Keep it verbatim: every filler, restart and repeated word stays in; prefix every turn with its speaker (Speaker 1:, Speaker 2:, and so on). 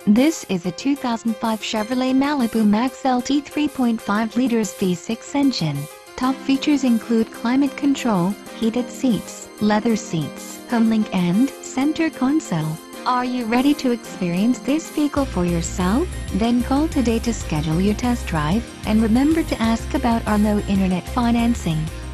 Speaker 1: This is a two thousand five Chevrolet Malibu Maxx L T three point five liters V six engine. Top features include climate control, heated seats, leather seats, HomeLink and center console. Are you ready to experience this vehicle for yourself? Then call today to schedule your test drive, and remember to ask about our low internet financing.